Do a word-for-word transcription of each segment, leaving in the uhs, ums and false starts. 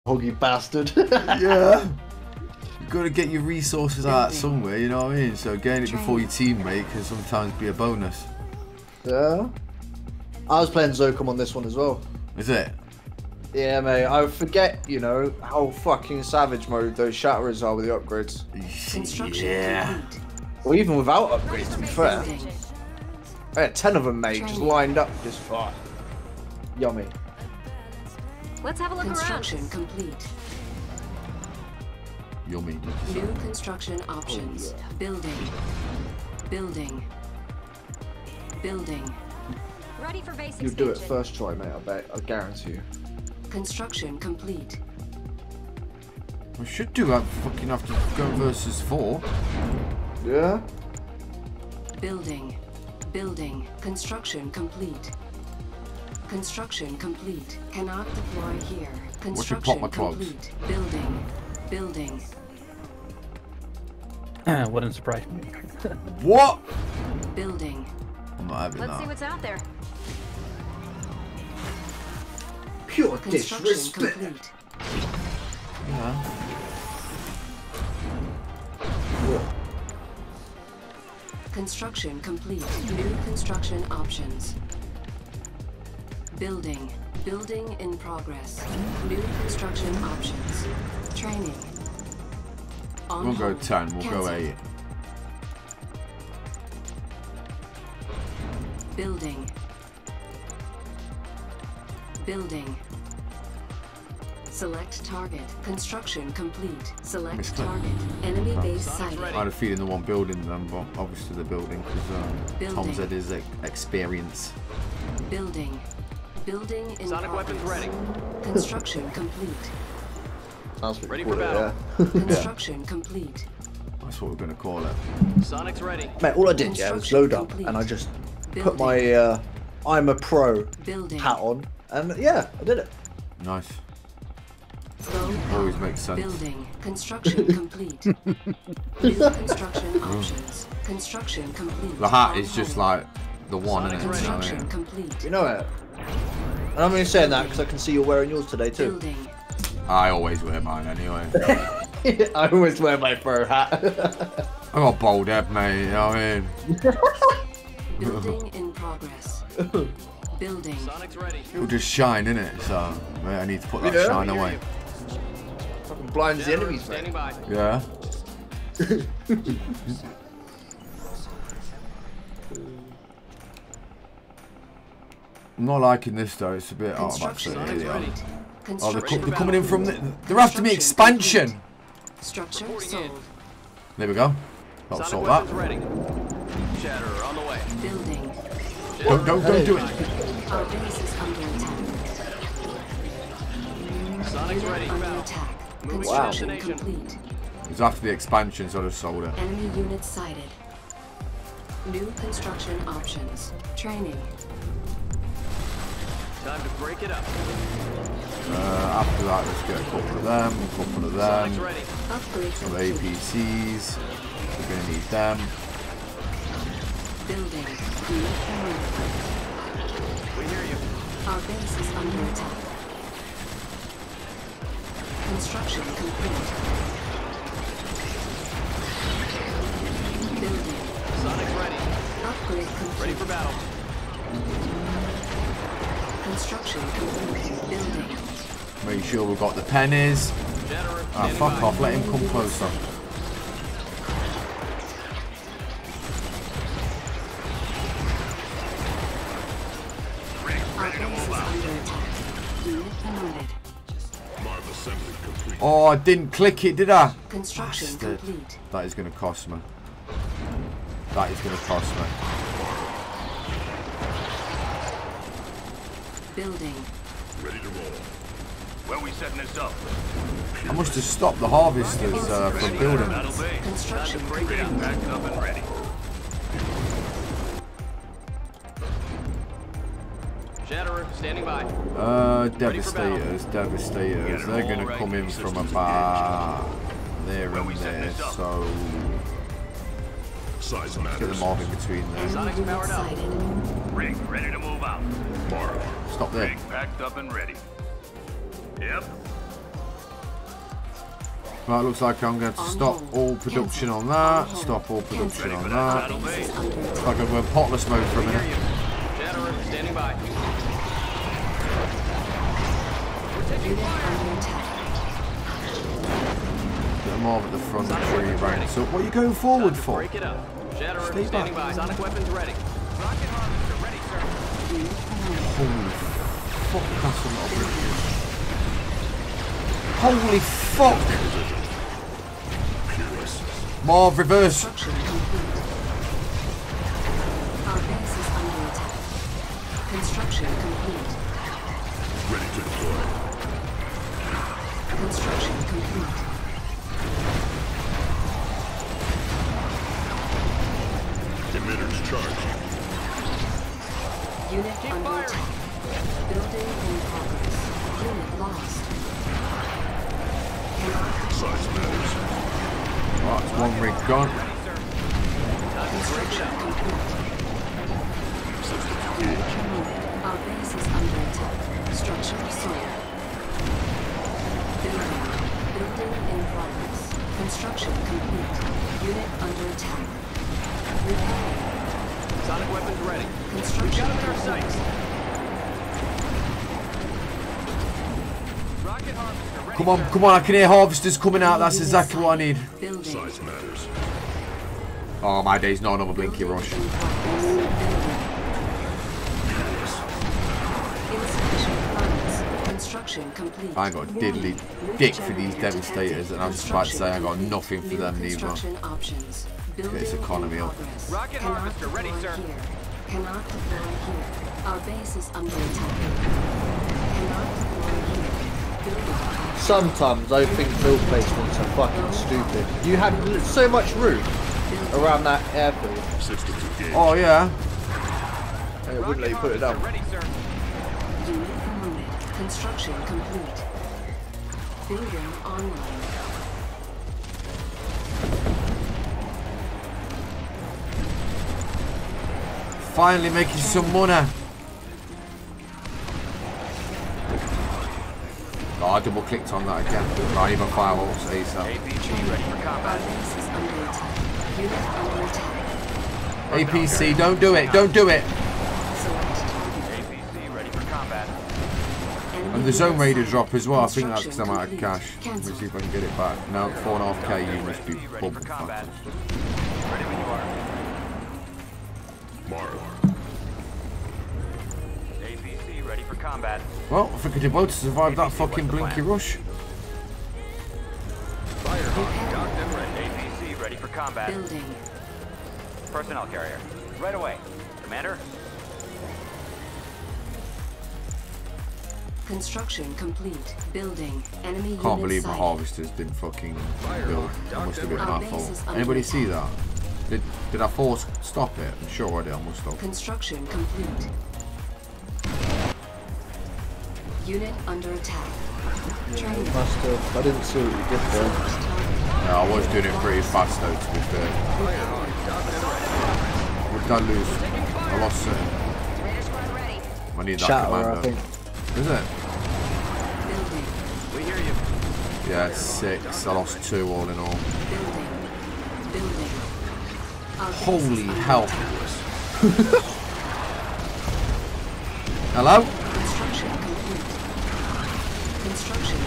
Oh, you bastard. Yeah. You've got to get your resources out somewhere, you know what I mean? So getting it before your teammate can sometimes be a bonus. Yeah. I was playing Zokum on this one as well. Is it? Yeah, mate. I forget, you know, how fucking savage mode those shatterers are with the upgrades. Yeah. Or even without upgrades, to be fair. I had ten of them, mate, just lined up, just oh, yummy. Let's have a look Construction around. complete. Yummy. New construction options. Oh, yeah. Building. Building. Building. Ready for base You'll do it expansion. first try, mate, I bet. I guarantee you. Construction complete. We should do that fucking have to go versus four. Yeah? Building. Building. Construction complete. Construction complete. Cannot deploy here. Construction my clogs? complete. Building. Building. Wouldn't surprise me. What? Building. I'm not having Let's see that. what's out there. Pure Construction disrespect. complete. Yeah. Construction complete. New construction options. Building. Building in progress. New construction options. Training. On We'll go hold. ten, we'll go Cancelled. eight. Building. Building. Select target. Construction complete. Select Missed it. target. Enemy base I sighted. had a feeling the one building them, but obviously the building because uh, Building. Tom's had his ex experience. Building. Building in Sonic progress. weapons ready. Construction complete. Sounds pretty Ready cool, for yeah. Construction complete. That's what we're gonna call it. Sonic's ready. Mate, all I did, yeah, was load up, and I just put my uh, I'm a pro Building. hat on, and yeah, I did it. Nice. Slow Always power. makes sense. Building. Construction complete. New construction options. Construction complete. The hat On is just hold. like the one, isn't it? You know what I Construction mean? complete. You know it. And I'm only saying that because I can see you're wearing yours today too. Building. I always wear mine anyway. I always wear my pro hat. I got a bald head, mate. You know what I mean? Building in progress. Building. Sonic's ready. It'll just shine, innit? So mate, I need to put that Yeah. shine away. Fucking blinds the enemies, Standing mate. by. Yeah. I'm not liking this though. It's a bit. Oh, I'm Construction actually. Here they are. complete. Oh, they're, co Construction they're coming in from. The, complete. they're after me. Construction Expansion. complete. Structure Reporting sold. in. There we go. That'll Sonic sort weapons that. ready. Shatterer on the way. Building. Don't, don't, don't do it. Our base is under attack. Sonic's Unit ready. under Battle. attack. Moving to Construction destination. complete. It's after the expansion, so I just sold it. Enemy units sighted. New construction options. Training. Time to break it up. Uh, after that, let's get a couple of them, a couple of Sonic's them, ready. Upgrade some complete. A P Cs. We're gonna need them. Building. Unit promoted. We hear you. Our base is under attack. Construction complete. Building. Sonic's ready. Upgrade complete. Ready for battle. Construction complete. Building. Make sure we've got the pennies. Shatterer Ah, standing fuck by. off. Let him come closer. Our base is under attack. Unit promoted. Oh, I didn't click it, did I? Construction Bastard. complete. That is going to cost me. That is going to cost me. Building. Ready to roll. Where we setting this up? I must have stopped the harvesters uh, from building. That'll be. Time Construction to break it up. Packed up and ready. Shatterer standing by. Uh, Devastators, Devastators. They're going to come in from about there and there, so Size get matters. them all in between there. Sonic's Unit powered up. sighted. Rig ready to move out. Mark. Stop there. Rig packed up and ready. Yep. Right, looks like I'm going to stop all production on that. Stop all production on that. Looks like I'm going potless mode for a minute. Chatterer, standing by. Unit under attack. Get them all at the front tree ranks up. What are you going forward for? Break it up. Chatterer, Stay standing back. by. Sonic weapons ready. Rocket harvester ready, sir. Unit promoted. Holy fuck, that's a lot of bridges. Holy fuck! Marv, reverse! Construction complete. Our base is under attack. Construction complete. Ready to deploy. Construction complete. Emitters charged. Unit Keep under firing. attack. Building in progress. Unit lost. Cannot Size matters. Right, it's one rig gone. construction complete. Unit promoted. Our base is under attack. Structure sold. Building. Building in progress. Construction complete. Unit under attack. Repairing. Sonic weapons ready. Construction Got him in our complete. sights. Rocket harvester ready. Come on, sir. come on, I can hear harvesters coming out. That's exactly what I need. Building. Size matters. Oh, my day's not another blinky Building rush. in progress. Building. Insufficient funds. Construction complete. I ain't got a diddly New dick for these generator devastators, detected. and I was just about to say I got Construction nothing for complete. them New neither. construction options. Building this economy in up. progress. Rocket Cannot harvester ready, deploy sir. Here. Cannot deploy here. Our base is under attack. Cannot deploy here. Building. Sometimes I think build placements are fucking stupid. You had so much room around that airfield. Systems engaged. Oh, yeah. And it wouldn't let you put it Harvester down. ready, sir. Unit promoted. Construction complete. Building online. Finally making some money. Oh, I double clicked on that again. I need my firewalls A ASAP. P G ready for Our combat. base is under attack. Unit under attack. A P C, don't do it, don't do it. Select target. A P C ready for combat. Enemy And the zone unit raider sighted. drop as well. I think that's because Construction I'm out of complete. cash. Let me Cancel. see if I can get it back. No, four and a half K. You must be ready for bumping combat. fast. Ready when you are. Marv. A P C ready for combat. Well, I think I did well to survive that fucking blinky rush. Firehawk docked and ready. A P C ready for combat. Building. Personnel carrier. Right away. Commander. Construction complete. Building. Enemy Can't unit believe my sighted. harvesters didn't fucking build. That must have been Our my base fault. is under Anybody attack. see that? Did, did I force stop it? I'm sure I did. I must have. Construction complete. Unit under attack. Training. Must have. I didn't see what you did there. Select target. Yeah, I was doing it pretty fast though, to be fair. What did I lose? I lost it. Raider squad ready. I need that Chatterer, commander. I think. Is it? Building. We hear you. Yeah, it's six. I lost two all in all. Building. Building. Our base Holy is under hell. attack. Hello? Construction complete. Construction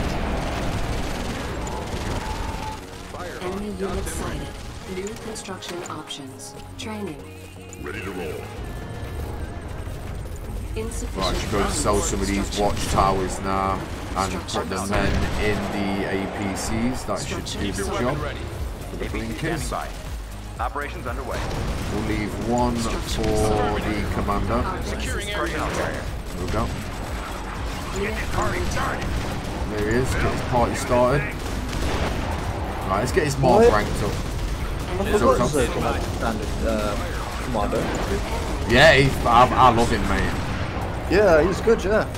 complete. Enemy unit sighted. New construction options. Training. Ready to roll. Insufficient. Right, should go to sell some of these watchtowers now and put the men in the A P Cs. That should do the job Ready. for the A P C blinkers. standing by. Operations underway. We'll leave one for the commander. Securing Personnel carrier. There we go. Unit under attack. There he is. Get his party started. Right, let's get his mark What? ranked up. I Enemy Is forgot that the command- standard uh, commander. Yeah, he, I, I love him, mate. Yeah, he's good, yeah.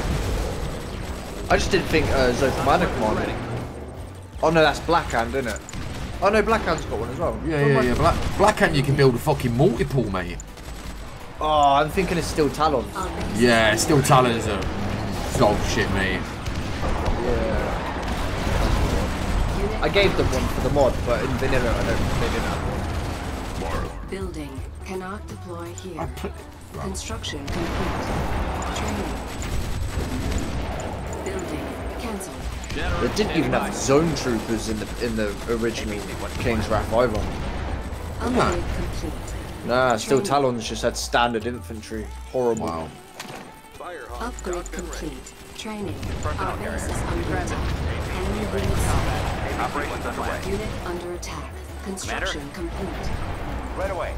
I just didn't think uh, Zoe Commander Commander. Oh no, that's Blackhand, isn't it? Oh no, Blackhand's got one as well. Yeah, yeah, yeah. Black, Blackhand, you can build a fucking multiple, mate. Oh, I'm thinking it's still Talons. Our base Yeah, still Talons are dog shit, mate. Yeah. I gave them one for the mod, but in vanilla I don't. They didn't have one. Building. Cannot deploy I here. put, Construction complete. Training. Building. Cancelled. They didn't even have zone troopers in the in the original King's Wrath either. Upgrade complete. Nah, still Training. Talons just had standard infantry. Horrible. wow. Upgrade complete. Training. Personnel Our base carrier. is under attack. Enemy unit sighted. Operations underway. Unit under attack. Construction complete. Right away.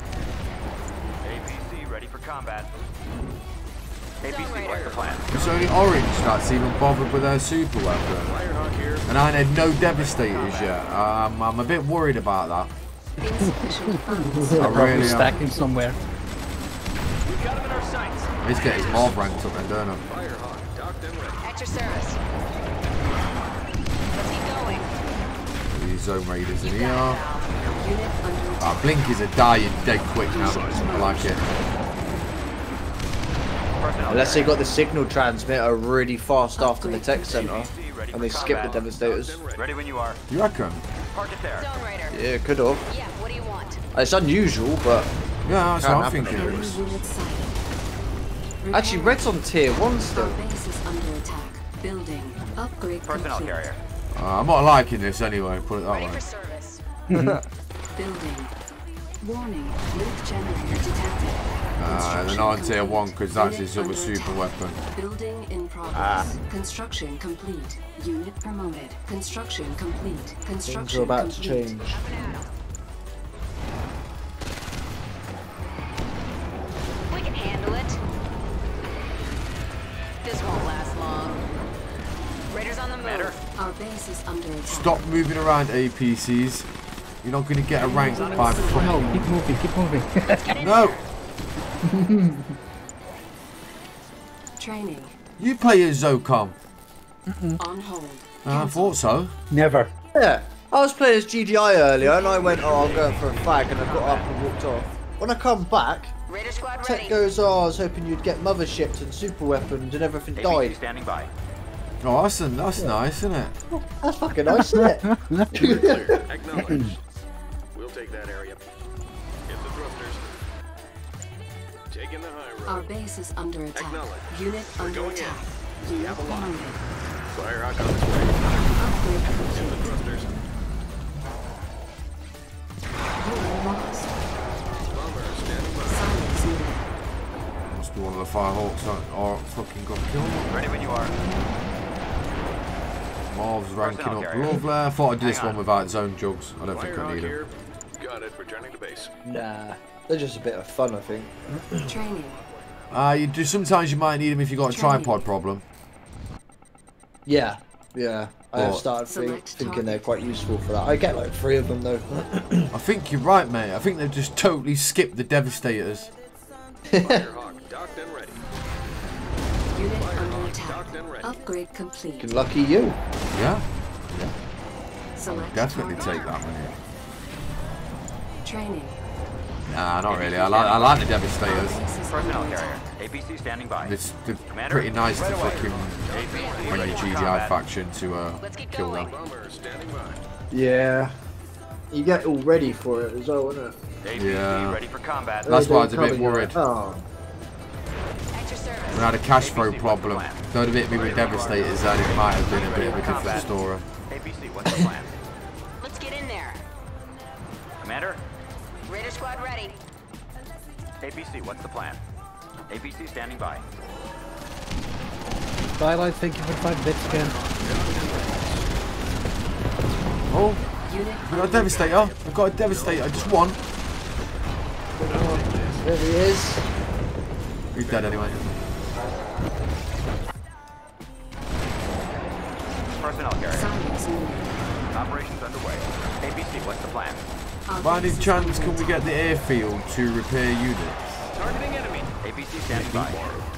A P C ready for combat. A P C, what's the plan? It's only Orange that's even bothered with their super weapon. And I had no Devastators yet. Um, I'm a bit worried about that. Insufficient funds. I Probably really am. stacking somewhere. We've got him in our sights. He's getting his mob ranked up then, don't I? Firehawk, docked and ready. At your service. Let's keep going. These Zone Raiders in here. Unit under attack. Our Blinkies are dying dead quick now. I like it. Personnel Unless they carrier. got the signal transmitter really fast after the tech center, A P C ready and they for skipped the combat. Devastators. Ready when you are. You reckon? Park it there. Zone Raider. Yeah, could have. Yeah, what do you want? It's unusual, but Yeah, that's Can't what I'm happen thinking. Enemy unit sighted. actually, Repair. Red's on tier one Our still. base is under attack. Building. Upgrade Personnel complete. carrier. Uh, I'm not liking this anyway, put it that Ready way. for service. Building. Warning. Leak generator detected. Uh, they're not on tier one because that's his other super weapon. Building in progress. Construction complete. Unit promoted. Construction complete. Things Construction are about to complete. change. We can handle it. This won't last long. Raiders on the Commander. move. Our base is under attack. Stop moving around A P Cs. You're not going to get a rank by the Oh no, keep moving, keep moving. No! Training. You play as Zocom. On hold. Uh, I thought so. Never. Yeah, I was playing as G D I earlier, and I went, "Oh, I'm going for a fag," and I got up and walked off. When I come back, Raider squad Tech ready. goes, "Oh, I was hoping you'd get motherships and super weapons, and everything A P C died." standing by. Oh, that's, that's nice, isn't it? That's fucking nice, isn't it? Clear. Acknowledged. We'll take that area. Hit the thrusters. Taking the high Our road. base is under attack. Acknowledge. Unit We're under going in. attack. We Unit have a lock. promoted. Firehawk on its way. Upgrade Hit complete. the thrusters. Unit lost. Bomber standing by. Silence needed. Must be one of the Firehawks that are fucking got killed. Ready when you are. Marv's ranking Personnel up. carrier. Lovely. I thought I'd do this Hang one on. without zone jugs. I don't think I Firehawk need them. here. Got it. Returning to base. Nah, they're just a bit of fun, I think. Training. Uh, you do, sometimes you might need them if you've got a Training. tripod problem. Yeah, yeah. I have Or- started think, Select thinking they're target. quite useful for that. I get like three of them though. I think you're right, mate. I think they've just totally skipped the Devastators. Firehawk docked and ready. Unit under Firehawk attack. docked and ready. Upgrade complete. Lucky you. Yeah, Select definitely target. take that one. Training. Nah, not really. I like, I like the Devastators. Base is Personnel under carrier. attack. A P C standing by. It's they're Commander, pretty nice to right away. fucking A P C bring ready a for G G I combat. faction to uh, Let's keep kill going. them. Bomber standing by. Yeah. You get all ready for it as well, isn't it? A P C Yeah. ready for combat. That's why I was a They bit come and worried. you're like, Oh. At your service. We had a cash A P flow C, problem. what's the plan? Don't have hit me with Devastators, then it might have been a bit of a different story. A P C, what's the plan? Let's get in there. Commander? Raider squad ready. A P C, what's the plan? A P C standing by. Twilight, thank you for five bits again. Oh, Unit we got a Devastator. I've got a Devastator. Just one. There he is. He's dead anyway. Personnel carrier. silence needed. Operations underway. A P C, what's the plan? Our By any base is chance, under can we get the airfield to repair units? Targeting enemy. A P C standing by.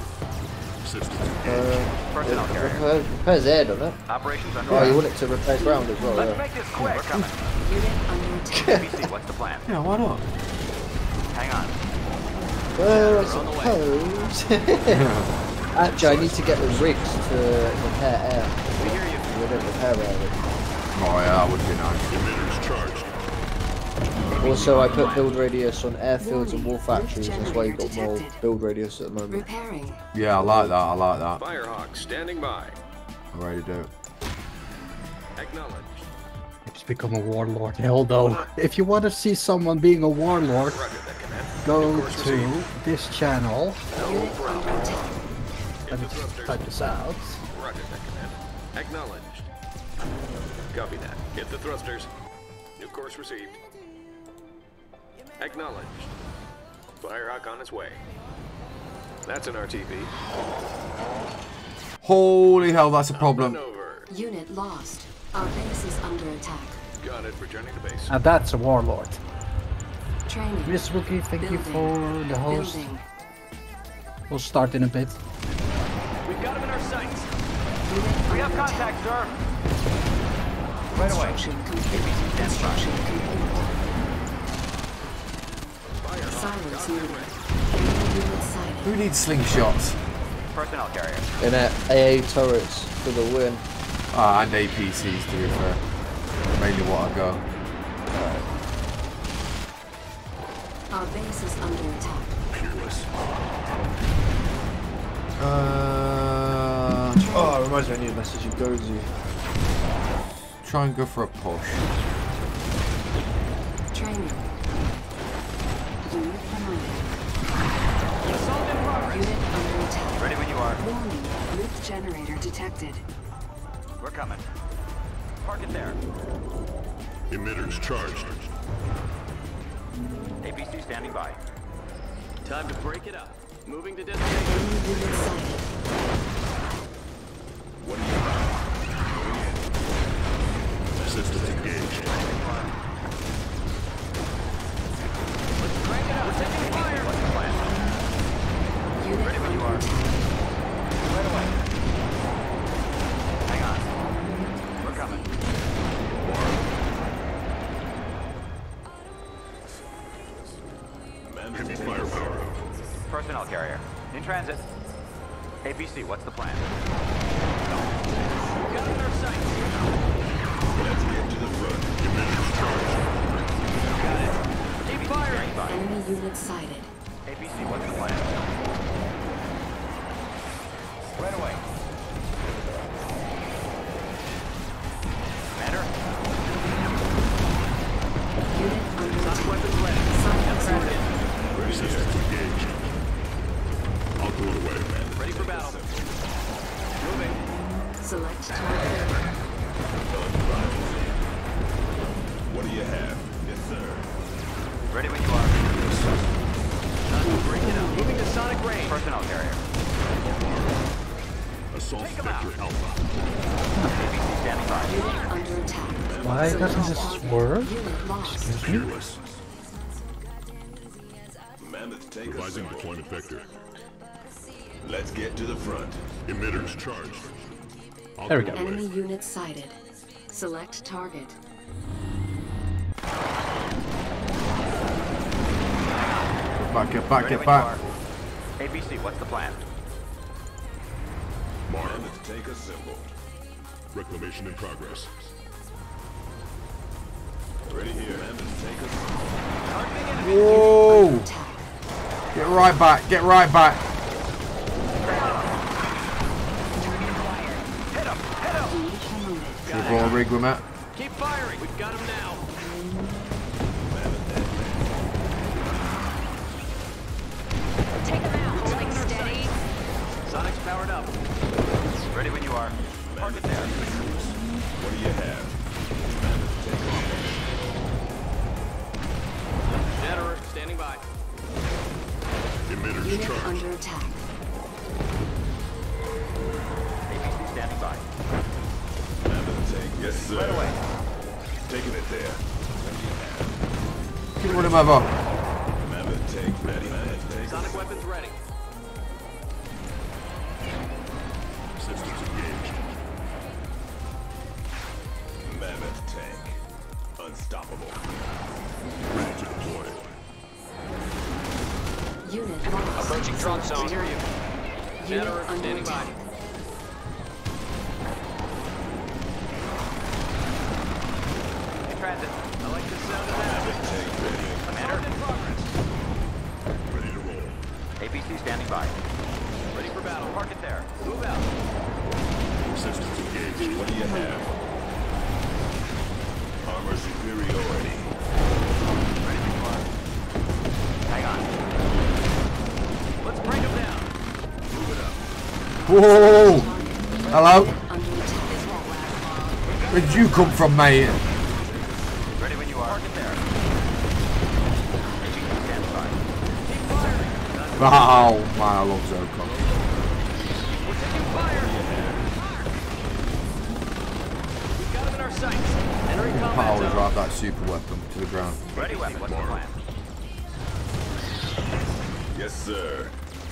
Uh, Personnel carrier. repair, repairs air, doesn't it? Operations Oh, underway. you want it to repair ground as well, Let's yeah. make this quick. Coming. Unit under attack. A P C, what's the plan? Yeah, why not? Hang on. Well, I suppose. Actually, I need to get the rigs to repair air. We hear you. We don't repair air. Oh yeah, that would be nice. Emitters charged. Also, I put build radius on airfields and war factories. That's why you got more build radius at the moment. Repairing. Yeah, I like that. I like that. Firehawk standing by. I really do. Acknowledged. It's become a warlord hell though. If you want to see someone being a warlord, Roger that, command. go Course to received. this channel No problem. and Hit the thrusters. type this out. Roger that, command. Acknowledged. Copy that. Hit the thrusters. New course received. Acknowledged. Firehawk on its way. That's an R T B. Holy hell, that's a problem. Run over. Unit lost. Our base is under attack. Got it. Returning to base. And that's a warlord. Training. Miss Rookie, thank you Building. for the host. Building. We'll start in a bit. We've got him in our sights. Unit We have under contact, attack. sir. Right away. Construction complete. Construction complete. Silence needed. Enemy unit sighted. Who needs slingshots? Personnel carrier. And uh, A A turrets for the win. Ah, and A P Cs to be fair. Mainly what I go. Our base is under attack. Peerless. Uh, Oh, it reminds me I need a message of Gozu. try and go for a push. Training. Unit promoted. Assault in progress. Unit under attack. Ready when you are. Warning. Lift generator detected. We're coming. Park it there. Emitters charged. A P C standing by. Time to break it up. Moving to Enemy destination. unit sighted. What do you have? Systems engaged. Crank it up. We're taking fire. What's the plan? Unit Ready when you under are. attack. Right away. Hang on. We're coming. Heavy firepower. Personnel carrier. In transit. A P C, what's the plan? We've got him in our sights. Let's get to the front. Emitters charged. Got it. Keep firing. Enemy unit sighted. A P C, what's the plan? Right away. Commander? Unit under Sonic attack. weapons ready. Silence Transit. needed. Systems engaged. I'll go away, man. Ready for battle. Moving. Select target. What do you have? Yes, sir. Ready when you are. Time to break it up. Moving to sonic range. Personnel carrier. Assault Take 'em out. Spectre Alpha. A P C standing by. Unit under attack. Why doesn't this work? Unit lost. Excuse me? Peerless. Mammoth take Revising deployment vector. Let's get to the front. Emitters charged. I'll There we go go. away. Enemy unit sighted. Select target. Get back, get back, Ready get when back. you are. A P C, what's the plan? Mammoth take assembled. Reclamation in progress. Ready here. Mammoth take assembled. Targeting enemy. Whoa! Attack. Get right back, get right back. Hit him. Hit him. Unit promoted. Should have brought a rig with that. Keep firing. We've got him now. Take them out. Holding steady. Sonic's powered up. Ready when you are. Park it there. What do you have? Generator standing by. Emitters Unit charged. under attack. A P C standing by. Mammoth take. Yes, sir. Right away. Taking it there. Get rid of my bow. Mammoth take ready. Mammoth take. Sonic weapons ready. Systems engaged. Mammoth tank. Unstoppable. Ready to deploy. Unit lost. Approaching drop zone. We hear you. Unit Generator under standing by. attack. promoted. Armor superiority. Ready when you are. Hang on. Let's break them down. Move it up. Whoa! Hello? Unit under attack. This won't last long. Where did you come from, mate? Ready when you are. Park it there. Stand by. Oh, man, I love Zocon. We're taking fire. We've got him in our sights. Entering combat Power zone. drive that super weapon to the ground. Ready weapon. What's the plan? Yes, sir.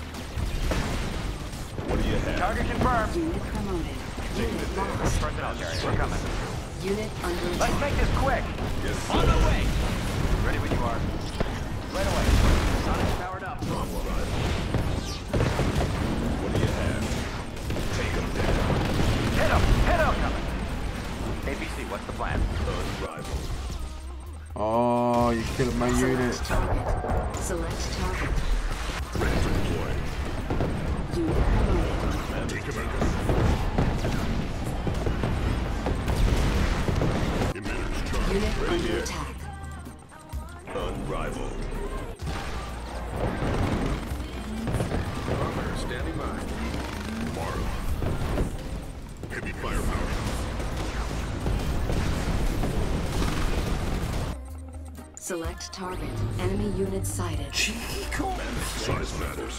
What do you have? Target confirmed. Unit promoted. Unit lost. Personnel carrier. We're coming. Unit under Let's attack. make this quick. Yes, sir. On the way. Ready when you are. Right away. Sonic's powered up. On arrival. What do you have? Take them down. Hit him. Hit him. Coming. A B C, what's the plan? Arrival. Oh, you're killing my unit. Select target. Select target. Ready to deploy. Unit promoted. Take them out. Emitters charged. Unit Ready under here. attack. Unrivaled. Armor standing by. Tomorrow. Heavy firepower. Select target. Enemy unit sighted. Size matters.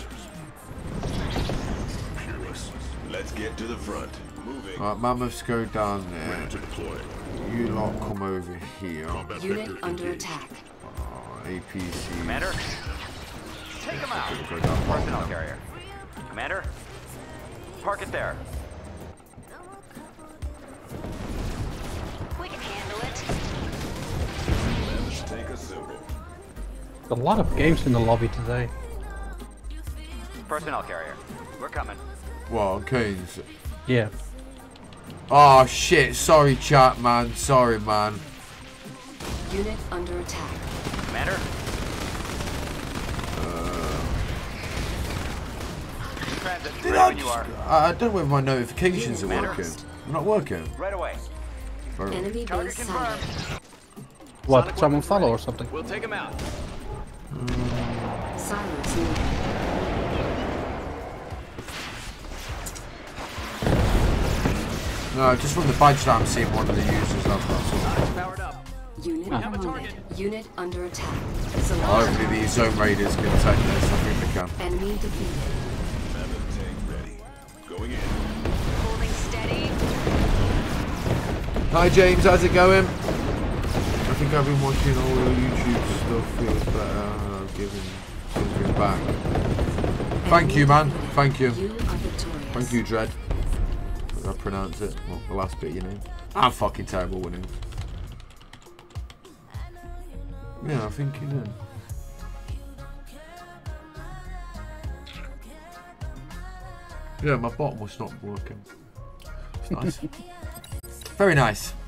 Peerless. Let's get to the front. Moving. Right, mammoths go down Ready there. to deploy. You lot come over here. Combat Unit vector under engaged. attack. Oh, A P C. Commander? Take him out. Go down Personnel bottom. carrier. Commander? Park it there. We can handle it. Let's take a symbol. A lot of games in the lobby today. Personnel carrier. We're coming. Well, Canes. Yeah. Oh shit! Sorry, chat, man. Sorry, man. Unit under attack. Commander? Transit. Did Ready I, when you are. I I don't know if my notifications are Commander? working. They're not working. Right away. Bro. Enemy Target base confirmed. sighted. What? Sonic Someone weapons follow ready. or something? We'll take him out. Silence needed. No, just from the badge that I'm seeing one of the users. That's, that's all. Sonic's powered up. Unit have a promoted. target. Unit under attack. Select Hopefully target. these zone raiders can take this. I think they can. Enemy defeated. Mammoth tank ready. Going in. Holding steady. Hi James, how's it going? I think I've been watching all your YouTube stuff. Feels better. I've given something back. Thank you, man. Thank you. You are victorious. Thank you, Dread. As I pronounce it. Well, the last bit, you know. I'm fucking terrible with names. Yeah, I think you did. Yeah, my bot was not working. It's nice. Very nice.